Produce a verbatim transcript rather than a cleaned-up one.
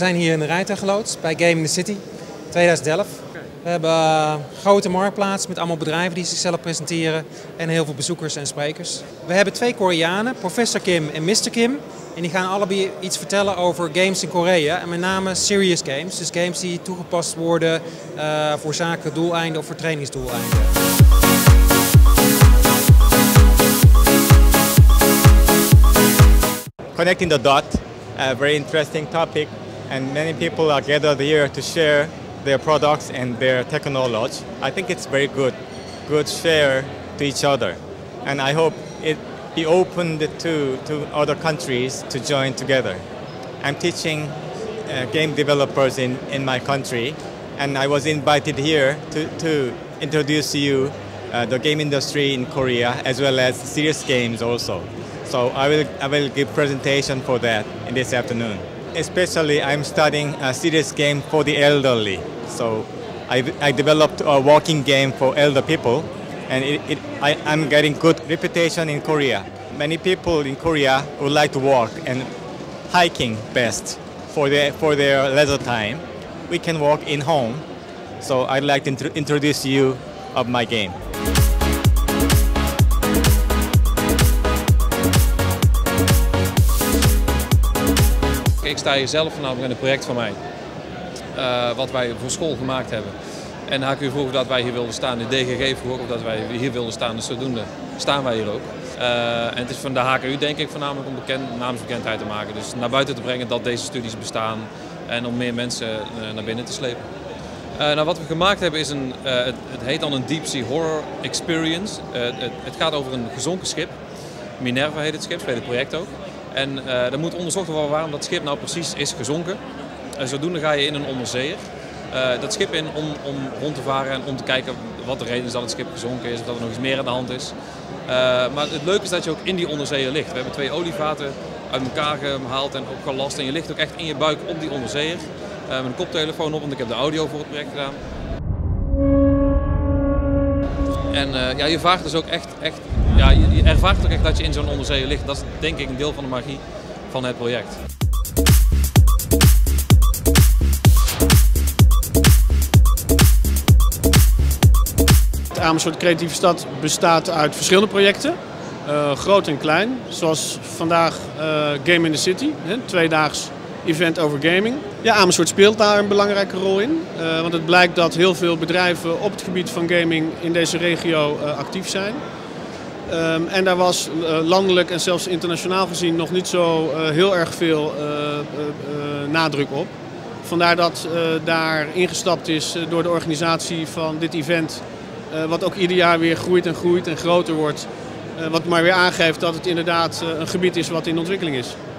zijn hier in de rijtuigloods bij Game in the City tweeduizend elf. We hebben een grote marktplaats met allemaal bedrijven die zichzelf presenteren en heel veel bezoekers en sprekers. We hebben twee Koreanen, Professor Kim en mister Kim. En die gaan allebei iets vertellen over games in Korea en met name serious games. Dus games die toegepast worden uh, voor zakelijke doeleinden of voor trainingsdoeleinden. Connecting the dot, a very interesting topic, and many people are gathered here to share their products and their technology. I think it's very good, good share to each other, and I hope it be opened to, to other countries to join together. I'm teaching uh, game developers in, in my country, and I was invited here to, to introduce you uh, the game industry in Korea as well as serious games also. So I will, I will give presentation for that in this afternoon. Especially I'm studying a serious game for the elderly. So I, I developed a walking game for elder people, and it, it, I, I'm getting good reputation in Korea. Many people in Korea would like to walk and hiking best for their, for their leisure time. We can walk in home, so I'd like to int introduce you of my game. Ik sta hier zelf vanavond in een project van mij, uh, wat wij voor school gemaakt hebben. En de H K U vroeg dat wij hier wilden staan, de D G G vroeg ook dat wij hier wilden staan, dus zodoende staan wij hier ook. Uh, en het is van de H K U denk ik voornamelijk om bekend, naamsbekendheid te maken, dus naar buiten te brengen dat deze studies bestaan en om meer mensen uh, naar binnen te slepen. Uh, nou, wat we gemaakt hebben is een, uh, het, het heet dan een Deep Sea Horror Experience. Uh, het, het gaat over een gezonken schip, Minerva heet het schip, speelt het project ook. En uh, er moet onderzocht worden waarom dat schip nou precies is gezonken. Uh, zodoende ga je in een onderzeeër uh, dat schip in om, om rond te varen en om te kijken wat de reden is dat het schip gezonken is, of dat er nog iets meer aan de hand is. Uh, maar het leuke is dat je ook in die onderzeeër ligt. We hebben twee olievaten uit elkaar gehaald en opgelast en je ligt ook echt in je buik op die onderzeeër. Uh, met een koptelefoon op, want ik heb de audio voor het project gedaan. En uh, ja, je vaart dus ook echt, echt ja, je, je ervaart ook echt dat je in zo'n onderzeeër ligt. Dat is denk ik een deel van de magie van het project. Amersfoort Creatieve Stad bestaat uit verschillende projecten, uh, groot en klein. Zoals vandaag uh, Game in the City, een tweedaags event over gaming. Ja, Amersfoort speelt daar een belangrijke rol in, uh, want het blijkt dat heel veel bedrijven op het gebied van gaming in deze regio uh, actief zijn. Um, en daar was uh, landelijk en zelfs internationaal gezien nog niet zo uh, heel erg veel uh, uh, uh, nadruk op. Vandaar dat uh, daar ingestapt is uh, door de organisatie van dit event, uh, wat ook ieder jaar weer groeit en groeit en groter wordt. Uh, wat maar weer aangeeft dat het inderdaad uh, een gebied is wat in ontwikkeling is.